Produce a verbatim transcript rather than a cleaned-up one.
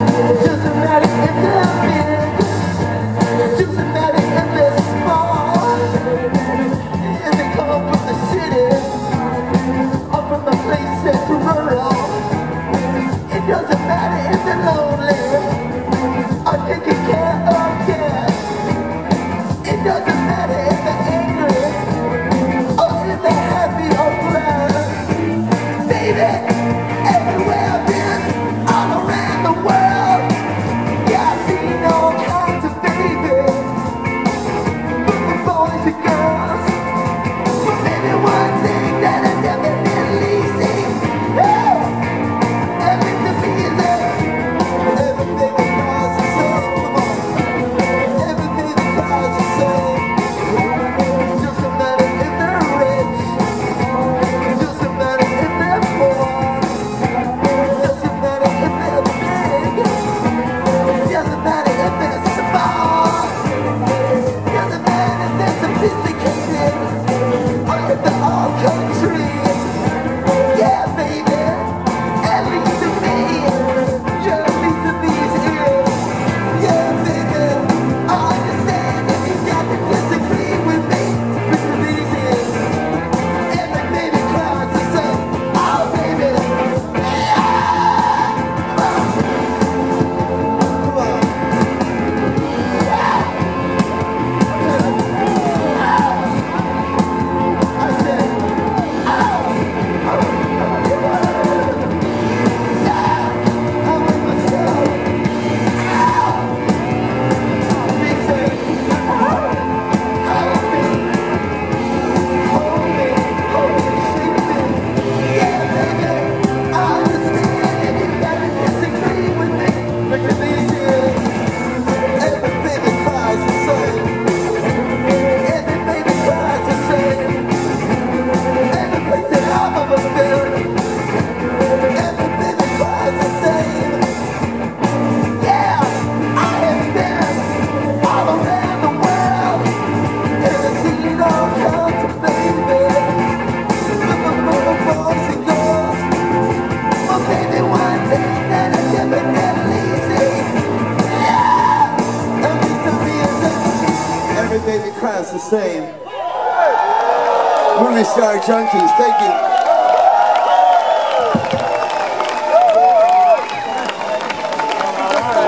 Doesn't matter if they're big, doesn't matter if they're small. If they come from the city or from the place that's rural, it doesn't matter if they're lonely or taking care of kids. It doesn't matter if they're angry or if they're happy or glad. Baby, everywhere I've been, all around the world, yeah, I've seen all kinds of babies, from boys and girls. But maybe one thing that I definitely see, hey, every baby is there. Every baby cries the same, come on. Every baby cries the same. Doesn't matter if they're rich, doesn't matter if they're poor, doesn't matter if they're big, doesn't matter if they're small, doesn't matter if they're sophisticated or if they're all country. Yeah, baby, at least to me, yeah, at least to these ears. Yeah, baby, I understand if you got to disagree with me, but to these ears, every baby cries the same. Oh, baby, come on. I said, I'm with myself. They say, hold me, hold me, hold me, shake me. Yeah, baby, I understand if you got to disagree with me, but to these ears, every baby cries the same. Every baby cries the same. Every place that I've ever been, every baby cries the same. Yeah, I have been all around the world, and I've seen all kinds of babies, from the little boys and girls. But baby, one thing that I definitely see, yeah, every baby is the every baby cries the same. Movie Star Junkies, thank you.